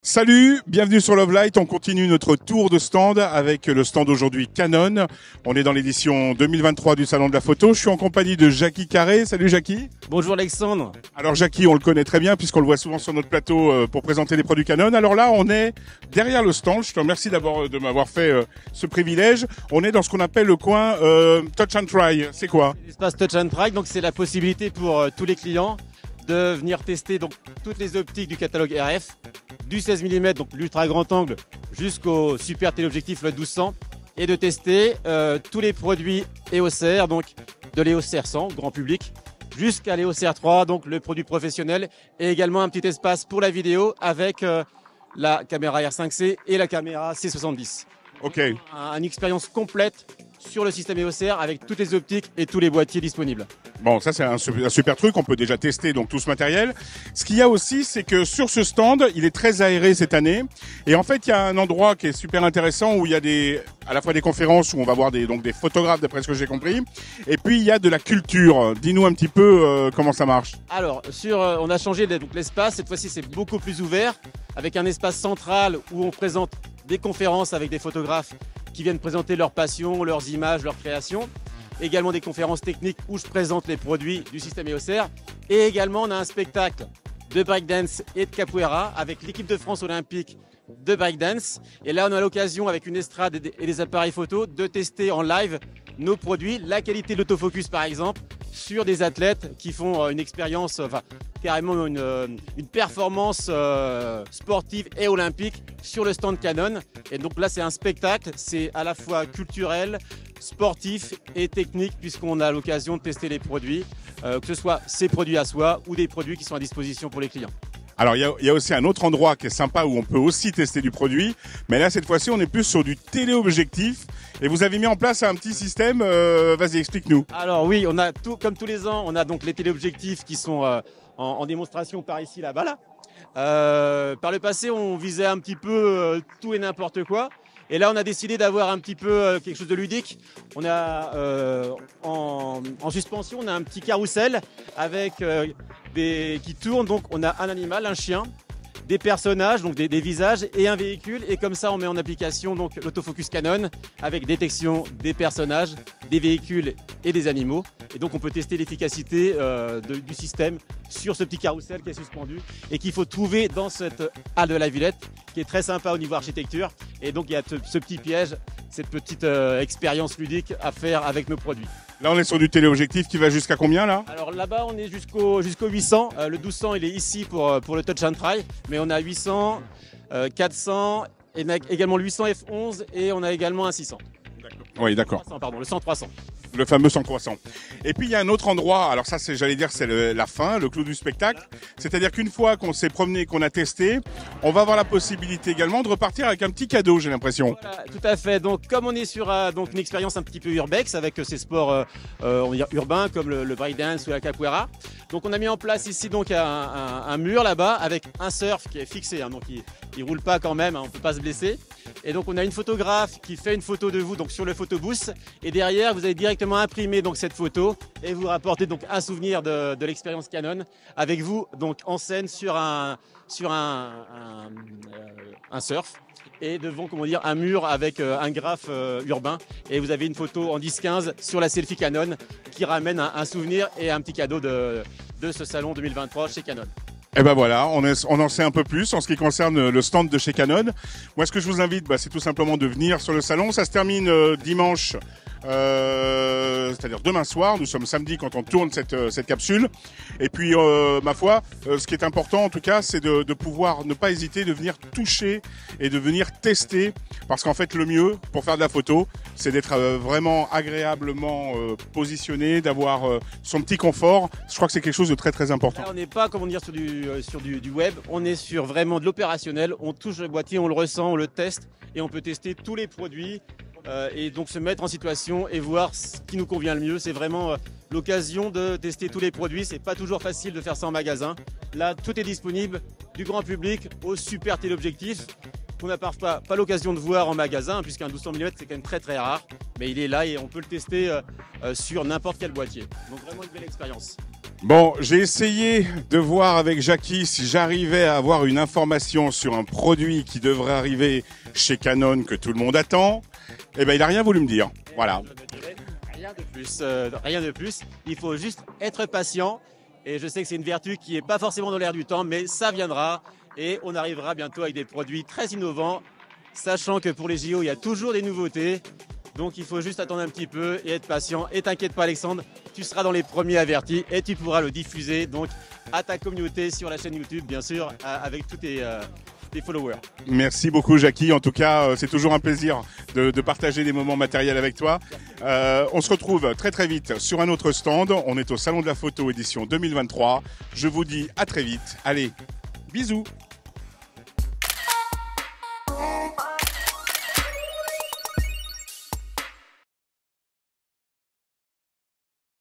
Salut, bienvenue sur Love Light. On continue notre tour de stand avec le stand aujourd'hui Canon. On est dans l'édition 2023 du Salon de la Photo. Je suis en compagnie de Jackie Carré. Salut Jackie. Bonjour Alexandre. Alors Jackie, on le connaît très bien puisqu'on le voit souvent sur notre plateau pour présenter les produits Canon. Alors là, on est derrière le stand. Je te remercie d'abord de m'avoir fait ce privilège. On est dans ce qu'on appelle le coin Touch and Try. C'est quoi? L'espace Touch and Try, donc c'est la possibilité pour tous les clients de venir tester donc toutes les optiques du catalogue RF, du 16 mm, donc l'ultra grand angle, jusqu'au super téléobjectif le 1200, et de tester tous les produits EOS R, donc de l'EOS R100, grand public, jusqu'à l'EOS R3, donc le produit professionnel, et également un petit espace pour la vidéo avec la caméra R5C et la caméra C70. Ok. Une expérience complète sur le système EOS R avec toutes les optiques et tous les boîtiers disponibles. Bon, ça c'est un super truc, on peut déjà tester donc tout ce matériel. Ce qu'il y a aussi, c'est que sur ce stand, il est très aéré cette année. Et en fait, il y a un endroit qui est super intéressant où il y a à la fois des conférences où on va voir des photographes d'après ce que j'ai compris. Et puis il y a de la culture. Dis-nous un petit peu comment ça marche. Alors, on a changé l'espace. Cette fois-ci, c'est beaucoup plus ouvert avec un espace central où on présente des conférences avec des photographes qui viennent présenter leurs passions, leurs images, leurs créations. Également des conférences techniques où je présente les produits du système EOS R. Et également, on a un spectacle de breakdance et de capoeira avec l'équipe de France olympique de breakdance. Et là, on a l'occasion, avec une estrade et des appareils photo, de tester en live nos produits, la qualité de l'autofocus par exemple, sur des athlètes qui font une expérience, carrément une performance sportive et olympique sur le stand Canon. Et donc là, c'est un spectacle, c'est à la fois culturel, sportif et technique, puisqu'on a l'occasion de tester les produits, que ce soit ces produits à soi ou des produits qui sont à disposition pour les clients. Alors il y a aussi un autre endroit qui est sympa où on peut aussi tester du produit, mais là cette fois-ci on est plus sur du téléobjectif et vous avez mis en place un petit système, vas-y explique-nous. Alors oui, on a comme tous les ans, on a donc les téléobjectifs qui sont en démonstration par ici, là-bas. Par le passé, on visait un petit peu tout et n'importe quoi. Et là, on a décidé d'avoir un petit peu quelque chose de ludique. On a en suspension, on a un petit carrousel avec qui tourne. Donc, on a un animal, un chien, des personnages, donc des visages et un véhicule. Et comme ça, on met en application donc l'autofocus Canon avec détection des personnages, des véhicules et des animaux. Et donc, on peut tester l'efficacité du système sur ce petit carrousel qui est suspendu et qu'il faut trouver dans cette halle de la Villette, qui est très sympa au niveau architecture. Et donc, il y a ce petit piège, cette petite expérience ludique à faire avec nos produits. Là, on est sur du téléobjectif qui va jusqu'à combien là? Alors là-bas, on est jusqu'au 800. Le 1200, il est ici pour le Touch and Try, mais on a 800, 400, et on a également le 800 F11 et on a également un 600. Oui, d'accord. Le 100-300. Le fameux 100-300. Et puis il y a un autre endroit, alors ça c'est la fin, le clou du spectacle. C'est-à-dire qu'une fois qu'on s'est promené, qu'on a testé, on va avoir la possibilité également de repartir avec un petit cadeau, j'ai l'impression. Voilà, tout à fait. Donc comme on est sur une expérience un petit peu urbex avec ces sports on va dire urbains comme le breakdance ou la capoeira. Donc on a mis en place ici donc un mur là-bas avec un surf qui est fixé, donc il roule pas quand même, on peut pas se blesser. Et donc on a une photographe qui fait une photo de vous donc sur le photobooth et derrière vous avez directement imprimé donc cette photo et vous rapportez donc un souvenir de l'expérience Canon avec vous donc en scène sur un surf et devant un mur avec un graphe urbain et vous avez une photo en 10-15 sur la selfie Canon qui ramène un souvenir et un petit cadeau de ce salon 2023 chez Canon. Et ben voilà, on en sait un peu plus en ce qui concerne le stand de chez Canon. Moi, ce que je vous invite, c'est tout simplement de venir sur le salon. Ça se termine dimanche, c'est-à-dire demain soir. Nous sommes samedi quand on tourne cette capsule. Et puis, ma foi, ce qui est important en tout cas, c'est de pouvoir ne pas hésiter de venir toucher et de venir tester. Parce qu'en fait, le mieux pour faire de la photo, c'est d'être vraiment agréablement positionné, d'avoir son petit confort. Je crois que c'est quelque chose de très très important. Là, on n'est pas, comment dire, sur du web, on est sur vraiment de l'opérationnel. On touche le boîtier, on le ressent, on le teste et on peut tester tous les produits et donc se mettre en situation et voir ce qui nous convient le mieux. C'est vraiment l'occasion de tester tous les produits. C'est pas toujours facile de faire ça en magasin. Là, tout est disponible du grand public au super téléobjectif qu'on n'a parfois pas l'occasion de voir en magasin, puisqu'un 1200 mm c'est quand même très très rare, mais il est là et on peut le tester sur n'importe quel boîtier. Donc vraiment une belle expérience. Bon, j'ai essayé de voir avec Jackie si j'arrivais à avoir une information sur un produit qui devrait arriver chez Canon que tout le monde attend. Eh ben, il a rien voulu me dire. Voilà. Je ne dirai rien de plus. Rien de plus. Il faut juste être patient. Et je sais que c'est une vertu qui n'est pas forcément dans l'air du temps, mais ça viendra. Et on arrivera bientôt avec des produits très innovants, sachant que pour les JO, il y a toujours des nouveautés. Donc il faut juste attendre un petit peu et être patient. Et t'inquiète pas Alexandre, tu seras dans les premiers avertis et tu pourras le diffuser donc à ta communauté sur la chaîne YouTube, bien sûr, avec tous tes followers. Merci beaucoup Jackie. En tout cas, c'est toujours un plaisir de partager des moments matériels avec toi. On se retrouve très très vite sur un autre stand. On est au Salon de la Photo édition 2023. Je vous dis à très vite. Allez, bisous.